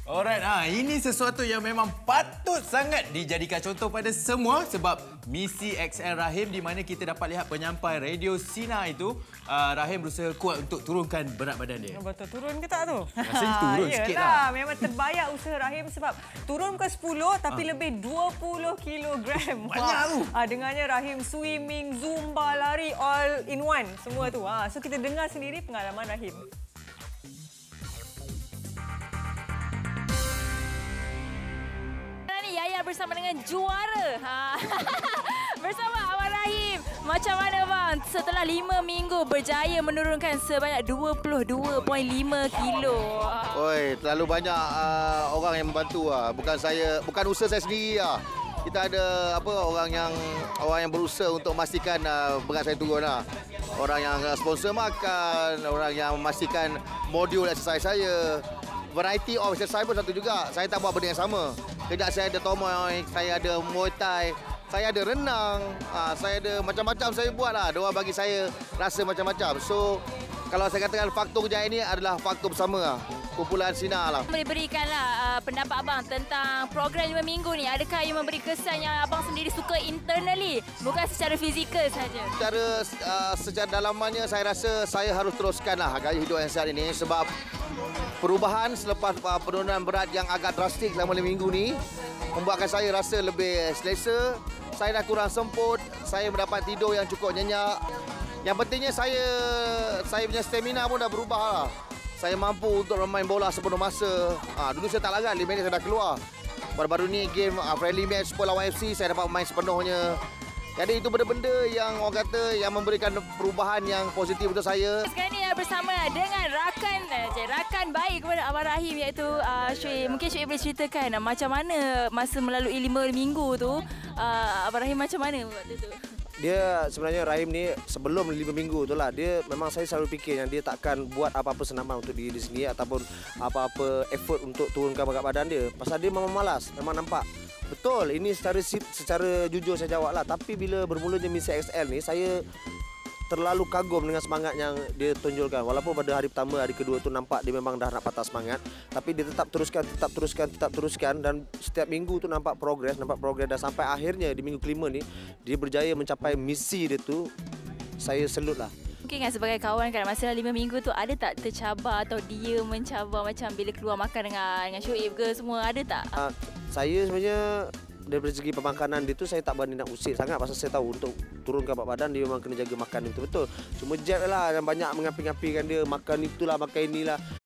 Alright, ini sesuatu yang memang patut sangat dijadikan contoh pada semua sebab misi XL Rahim di mana kita dapat lihat penyampai radio Sina itu Rahim berusaha kuat untuk turunkan berat badan dia. Betul, turun ke tak tu? Rasanya turun sikit lah. Memang terbayar usaha Rahim sebab turun ke 10 tapi lebih 20 kilogram. Banyak tu. Dengannya Rahim swimming, zumba, lari all in one semua tu. So kita dengar sendiri pengalaman Rahim. Yaya bersama dengan juara. Bersama Abang Rahim. Macam mana bang? Setelah 5 minggu berjaya menurunkan sebanyak 22.5 kilo. Oi, terlalu banyak orang yang membantu bukan usaha saya sendiri lah. Kita ada orang yang berusaha untuk memastikan berat saya turun lah. Orang yang sponsor makan, orang yang memastikan modul exercise saya. Variety of exercise pun satu juga. Saya tak buat benda yang sama. Kejap saya ada tomoy, saya ada muay thai, saya ada renang, saya ada macam-macam saya buat lah. Diorang bagi saya rasa macam-macam. So, kalau saya katakan faktor kejayaan ini adalah faktor bersama lah. Kumpulan Sina lah. Boleh berikanlah pendapat abang tentang program 5 minggu ni. Adakah ia memberi kesan yang abang sendiri suka internally? Bukan secara fizikal saja. Secara dalamannya saya rasa saya harus teruskan lah gaya hidup yang sihat ini sebab perubahan selepas penurunan berat yang agak drastik selama 5 minggu ni membuatkan saya rasa lebih selesa. Saya dah kurang semput, saya mendapat tidur yang cukup nyenyak. Yang pentingnya saya punya stamina pun dah berubah lah. Saya mampu untuk bermain bola sepenuh masa. Dulu saya tak larat, 5 minit saya dah keluar. Baru-baru ni game friendly match Spurs lawan FC, saya dapat bermain sepenuhnya. Jadi itu benda-benda yang orang kata yang memberikan perubahan yang positif untuk saya. Sekarang ni bersama dengan rakan baik kepada Abang Rahim iaitu Syuib. Mungkin Syuib boleh ceritakan macam mana masa melalui 5 minggu tu Abang Rahim macam mana waktu tu? Dia sebenarnya Rahim ni sebelum 5 minggu tu lah, dia memang saya selalu fikir yang dia takkan buat apa-apa senaman untuk diri dia sendiri ataupun apa-apa effort untuk turunkan berat badan dia. Pasal dia memang malas, memang nampak. Betul, ini secara jujur saya jawab lah. Tapi bila bermulanya misi XL ni, saya terlalu kagum dengan semangat yang dia tunjukkan. Walaupun pada hari pertama, hari kedua tu nampak dia memang dah nak patah semangat, tapi dia tetap teruskan dan setiap minggu tu nampak progres dan sampai akhirnya di minggu kelima ni dia berjaya mencapai misi dia tu. Saya salut lah. Mungkin kan sebagai kawan kan masa 5 minggu tu ada tak tercabar atau dia mencabar macam bila keluar makan dengan Syuib ke semua, ada tak? Saya sebenarnya dari segi pemakanan dia tu saya tak berani nak usik sangat pasal saya tahu untuk turunkan berat badan dia memang kena jaga makan itu betul. Cuma Jeb lah yang banyak mengapi-ngapikan dia makan itulah makan inilah.